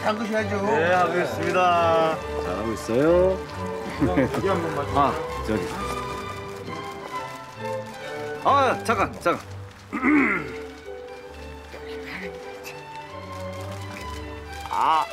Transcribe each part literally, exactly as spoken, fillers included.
담그셔야죠. 네, 하겠습니다. 잘하고 있어요. 여기 한 번만. 아, 저기. 아, 잠깐, 잠깐. 아.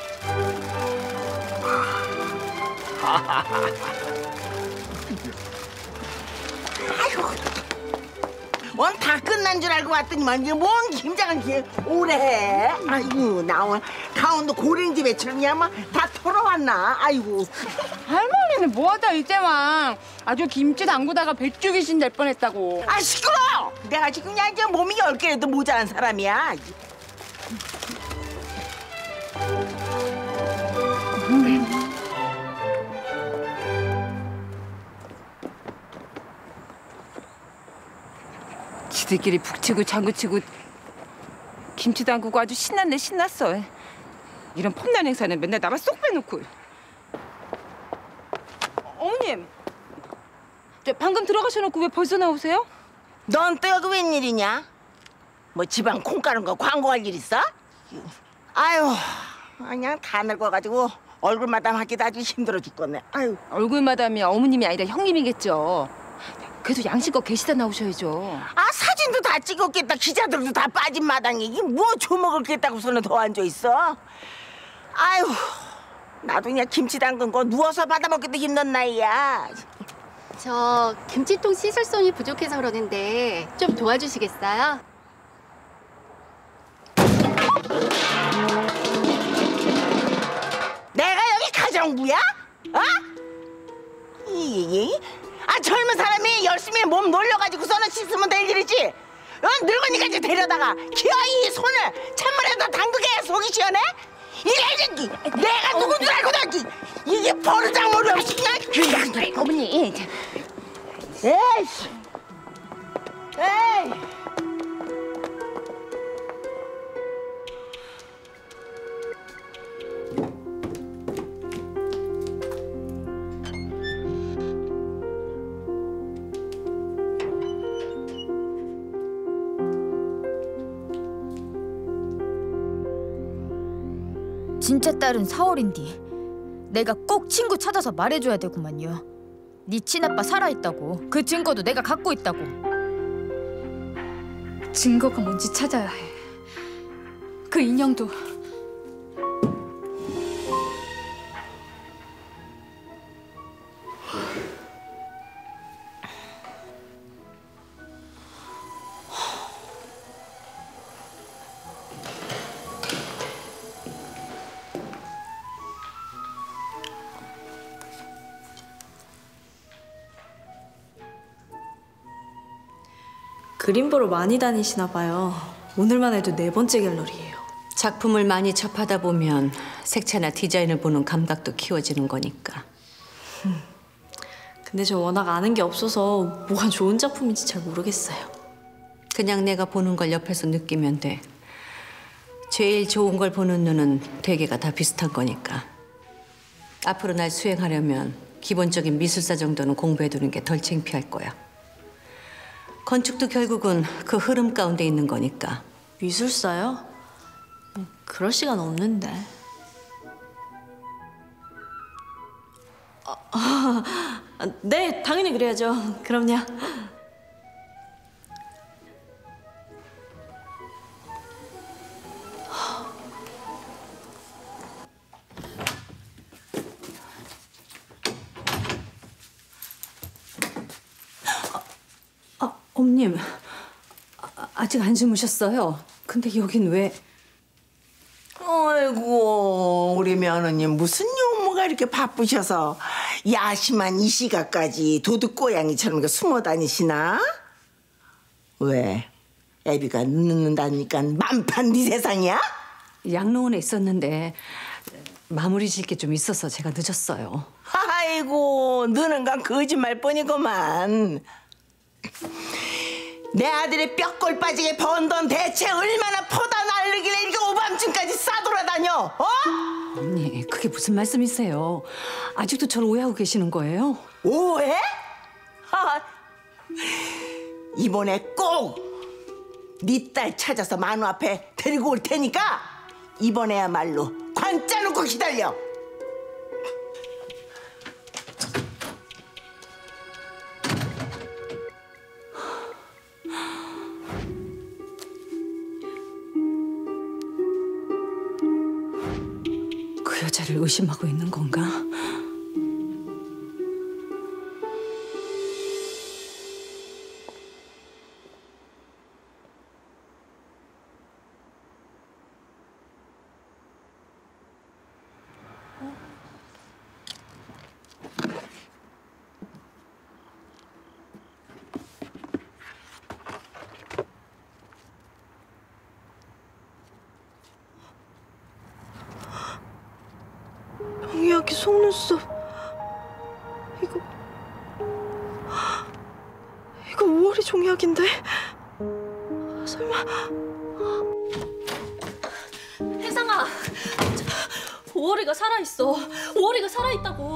아이고. 원 다 끝난 줄 알고 왔더니만 이게 뭔 김장을 이렇게 오래 해. 아이고 나 오늘 강원도 고랭지 배추냐 막다 털어왔나. 아이고. 할머니는 뭐하다 이제만 아주 김치 담그다가 배추 귀신 될 뻔했다고. 아 시끄러. 내가 지금 그냥 이제 몸이 열 개라도 모자란 사람이야. 지들끼리 북치고 장구치고 김치 담그고 아주 신났네 신났어. 이런 폼난 행사는 맨날 나만 쏙 빼놓고. 어머님, 저 방금 들어가셔놓고 왜 벌써 나오세요? 넌 또 여기 웬일이냐? 뭐 집안 콩 까는 거 광고할 일 있어? 아유 그냥 다 늙어가지고 얼굴 마담 하기도 아주 힘들어 죽겠네. 아유. 얼굴 마담이 어머님이 아니라 형님이겠죠. 그래도 양심껏 계시다 나오셔야죠. 아 사진도 다 찍었겠다. 기자들도 다 빠진 마당에 이게 뭐 조먹을겠다고서는 더 앉아 있어. 아유 나도 그냥 김치 담근 거 누워서 받아먹기도 힘든 나이야. 저 김치통 씻을 손이 부족해서 그러는데 좀 도와주시겠어요? 내가 여기 가정부야? 어? 이, 아 젊은 사람이 열심히 몸 놀려가지고서는 씻으면 될 일이지. 어? 늙으니까 이제 데려다가 기어이 손을 찬물에다 담그게 속이 시원해? 이게 내가 누군 줄 알고 나 이게 버르장머리 없이 그냥. 어머니. 에이씨. 에이. 진짜 딸은 사월인디. 내가 꼭 친구 찾아서 말해줘야 되구만요. 네 친아빠 살아있다고. 그 증거도 내가 갖고 있다고. 증거가 뭔지 찾아야 해. 그 인형도. 그림 보러 많이 다니시나 봐요. 오늘만 해도 네 번째 갤러리예요. 작품을 많이 접하다 보면 색채나 디자인을 보는 감각도 키워지는 거니까. 근데 저 워낙 아는 게 없어서 뭐가 좋은 작품인지 잘 모르겠어요. 그냥 내가 보는 걸 옆에서 느끼면 돼. 제일 좋은 걸 보는 눈은 대개가 다 비슷한 거니까. 앞으로 날 수행하려면 기본적인 미술사 정도는 공부해두는 게 덜 창피할 거야. 건축도 결국은 그 흐름 가운데 있는 거니까. 미술사요? 그럴 시간 없는데. 아, 아, 네, 당연히 그래야죠. 그럼요. 어머님, 아, 아직 안 주무셨어요? 근데 여긴 왜? 아이고 우리 며느님 무슨 용모가 이렇게 바쁘셔서 야심한 이 시각까지 도둑고양이처럼 숨어 다니시나? 왜? 애비가 늦는다니까 만판 네 세상이야? 양로원에 있었는데 마무리 질 게 좀 있어서 제가 늦었어요. 아이고 너는 건 거짓말뿐이구만. 내 아들이 뼈골 빠지게 번 돈 대체 얼마나 퍼다 날르길래 이렇게 오밤중까지 싸돌아다녀? 어? 언니, 그게 무슨 말씀이세요? 아직도 저를 오해하고 계시는 거예요? 오해? 하, 이번에 꼭 네 딸 찾아서 만우 앞에 데리고 올 테니까 이번에야말로 관 앉아 놓고 기다려. 그 여자를 의심하고 있는 건가? 종이학기 속눈썹. 이거 이거 오월이 종이학인데? 설마 혜상아, 오월이가 살아있어. 오월이가 살아있다고.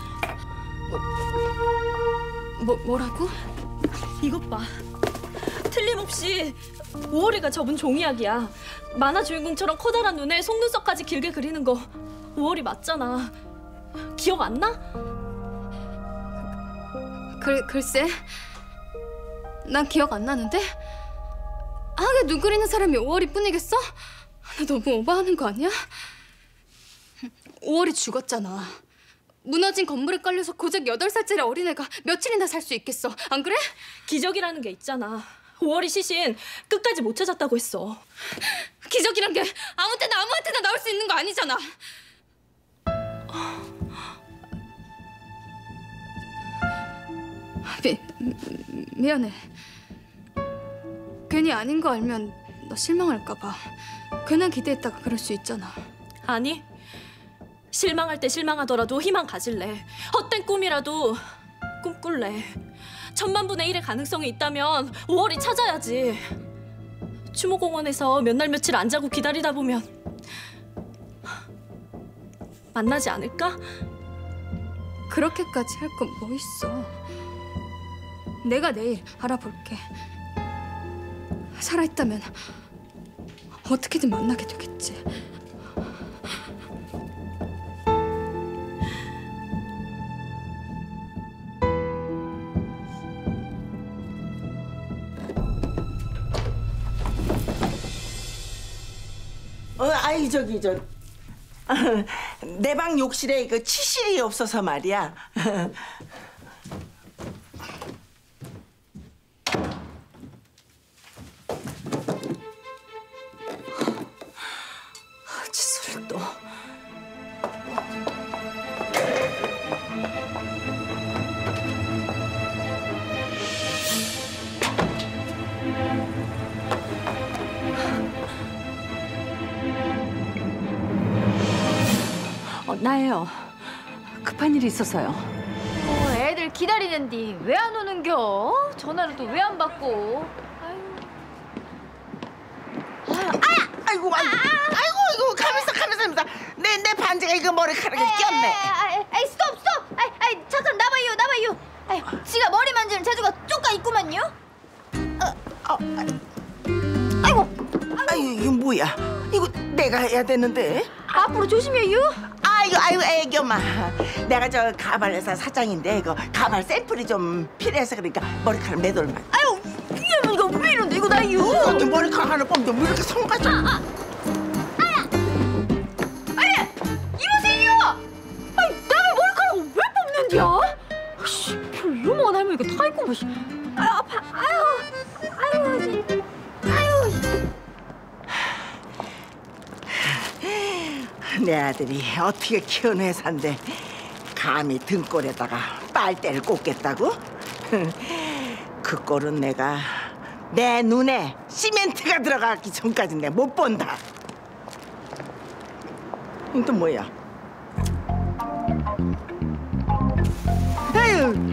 뭐 뭐라고? 이것 봐. 틀림없이 오월이가 접은 종이약이야. 만화 주인공처럼 커다란 눈에 속눈썹까지 길게 그리는 거 오월이 맞잖아. 기억 안 나? 글, 글쎄, 난 기억 안 나는데? 하게 눈 그리는 사람이 오월이 뿐이겠어? 나 너무 오버하는 거 아니야? 오월이 죽었잖아. 무너진 건물에 깔려서 고작 여덟 살짜리 어린애가 며칠이나 살 수 있겠어. 안 그래? 기적이라는 게 있잖아. 오월이 시신 끝까지 못 찾았다고 했어. 기적이란 게 아무 때나 아무한테나 나올 수 있는 거 아니잖아. 미, 미, 미안해. 괜히 아닌 거 알면 너 실망할까 봐. 괜한 기대했다가 그럴 수 있잖아. 아니, 실망할 때 실망하더라도 희망 가질래. 헛된 꿈이라도 꿈꿀래. 천만 분의 일의 가능성이 있다면 오월이 찾아야지. 추모공원에서 몇 날 며칠 안 자고 기다리다 보면 만나지 않을까? 그렇게까지 할 건 뭐 있어. 내가 내일 알아볼게. 살아있다면 어떻게든 만나게 되겠지. 어, 아이 저기 저 내 방 욕실에 그 치실이 없어서 말이야. 칫솔을 또. 어, 나예요. 급한 일이 있어서요. 어, 애들 기다리는디 왜 안 오는겨? 전화를 또 왜 안 받고? 아이고, 아이고, 아이고, 이거 가면서 가면서 가면서 내 내 반지가 이거 머리카락에 꼈네. 아이, 아이, 스톱, 스톱! 아이, 아이, 잠깐 나봐요, 나봐요. 아이, 지가 머리 만지는 재주가 쪼까 있구만요. 어, 어, 아이고, 아이고, 이거 뭐야? 이거 내가 해야 되는데. 앞으로 조심해요. 아이고, 아이고, 애기엄마. 내가 저 가발 회사 사장인데 이거 가발 샘플이 좀 필요해서 그러니까 머리카락 몇 올만. 아유, 이놈 이거 왜 이런데 이거 나요? 어, 머리카락 하나 뽑는데 왜 이렇게 성가져? 아, 아야, 아야, 이보세요. 아이, 남의 머리카락을 왜 뽑는디야? 씨, 별 요만한 할머니가 다 있고 뭐. 아유, 아파, 아유, 아유, 아유. 내 아들이 어떻게 키운 회사인데 감히 등골에다가 빨대를 꽂겠다고? 그 꼴은 내가 내 눈에 시멘트가 들어가기 전까지 내가 못 본다. 이건 또 뭐야? 아유,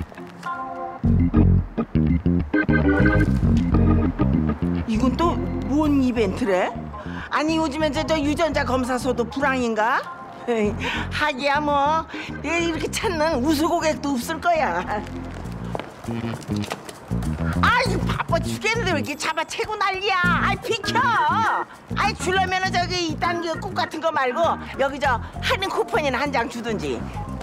이건 또 뭔 이벤트래? 아니 요즘엔 저, 저 유전자 검사소도 불황인가? 에이, 하기야 뭐 내일 이렇게 찾는 우수 고객도 없을 거야. 아이 바빠 죽겠는데 왜 이렇게 잡아채고 난리야. 아이 비켜. 아이 줄려면은 저기 이딴 그 국 같은 거 말고 여기 저 할인 쿠폰이나 한 장 주든지.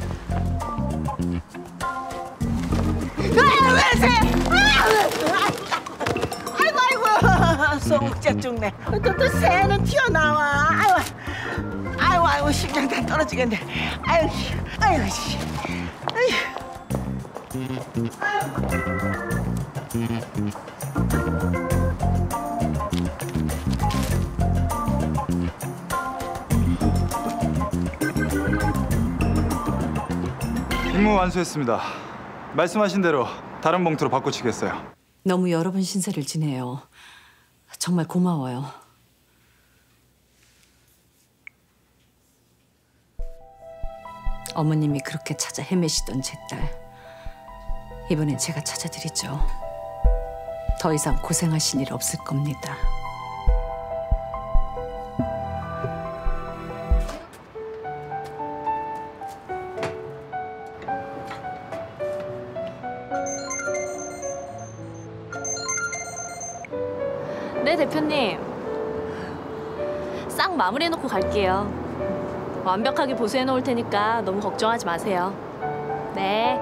아, 왜 새? 아이고 아이고 소극적 죽네. 또, 또 새는 튀어나와. 아이고 아이고 아이고 심장 다 떨어지겠네. 아이고 아이고 씨. 아이고. 임무 완수했습니다. 말씀하신 대로 다른 봉투로 바꿔치겠어요. 너무 여러 번 신세를 지내요. 정말 고마워요. 어머님이 그렇게 찾아 헤매시던 제 딸. 이번엔 제가 찾아드리죠. 더 이상 고생하신 일 없을 겁니다. 네, 대표님. 싹 마무리해놓고 갈게요. 완벽하게 보수해놓을 테니까 너무 걱정하지 마세요. 네.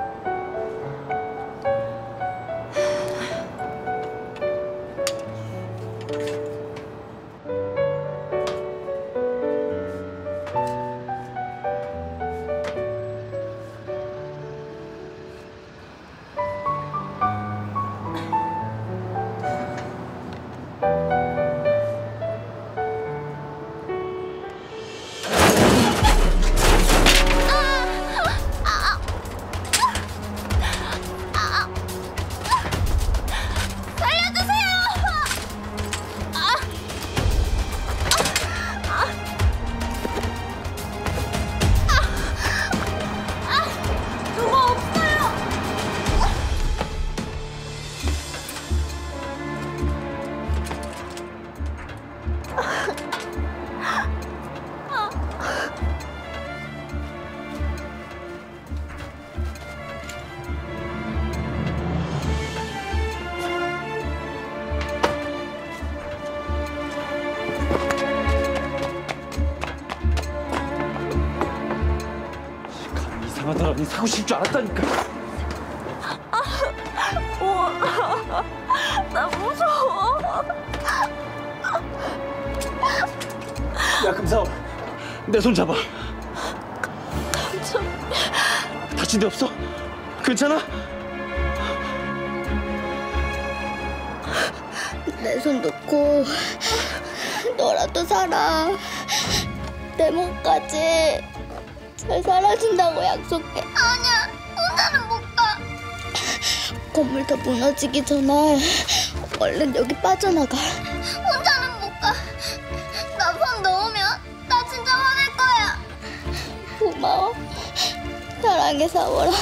이상하더라니 사고 칠 줄 알았다니까. 우와, 나 무서워. 야 금사업, 내 손 잡아. 감정. 다친 데 없어? 괜찮아? 내 손 놓고 너라도 살아. 내 몸까지 잘 살아준다고 약속해. 아니야, 혼자는 못 가. 건물 더 무너지기 전에 얼른 여기 빠져나가. 혼자는 못 가. 나 방 넣으면 나 진짜 화낼 거야. 고마워. 사랑해, 사월아.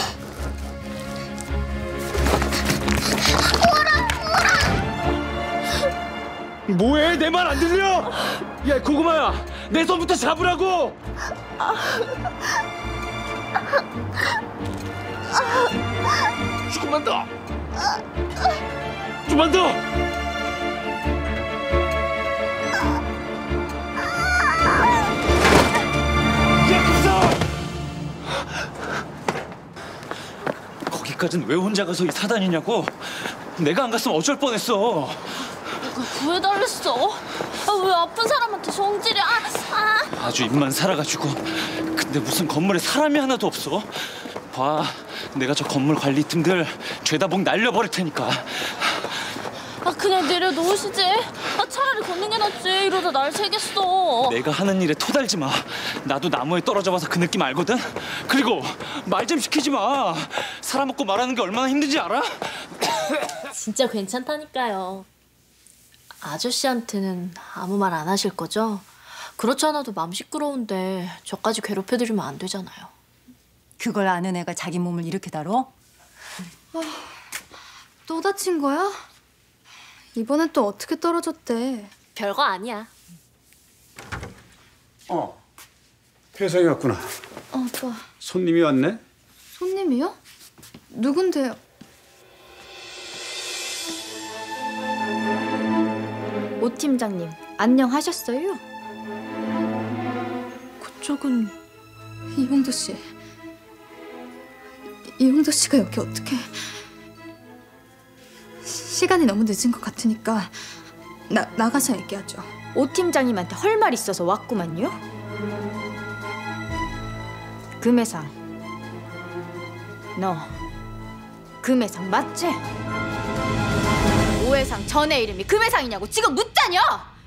뭐해? 내 말 안 들려? 야 고구마야, 내 손부터 잡으라고. 조금만 더. 좀만 더. 야 금사! 거기까진 왜 혼자 가서 이 사단이냐고? 내가 안 갔으면 어쩔 뻔했어. 누가 구해달랬어? 아, 왜 아픈 사람한테 성질이? 아, 아. 아주 입만 살아가지고. 근데 무슨 건물에 사람이 하나도 없어. 봐, 내가 저 건물 관리팀들 죄다 목 날려버릴 테니까. 아, 그냥 내려놓으시지. 아, 차라리 걷는 게 낫지. 이러다 날 새겠어. 내가 하는 일에 토달지 마. 나도 나무에 떨어져 봐서 그 느낌 알거든. 그리고 말 좀 시키지 마. 사람 없고 말하는 게 얼마나 힘든지 알아? 진짜 괜찮다니까요. 아저씨한테는 아무 말 안 하실 거죠? 그렇지 않아도 마음 시끄러운데 저까지 괴롭혀드리면 안 되잖아요. 그걸 아는 애가 자기 몸을 이렇게 다뤄? 아, 또 다친 거야? 이번엔 또 어떻게 떨어졌대? 별거 아니야. 어, 혜성이 왔구나. 어, 좋아. 손님이 왔네? 손님이요? 누군데요? 오 팀장님 안녕하셨어요? 그쪽은 이용도 씨. 이용도 씨가 여기 어떻게? 시간이 너무 늦은 것 같으니까 나 나가서 얘기하죠. 오 팀장님한테 할 말 있어서 왔구만요. 금혜상, 너 금혜상 맞지? 오해상 전의 이름이 금혜상이냐고 지금 묻다녀!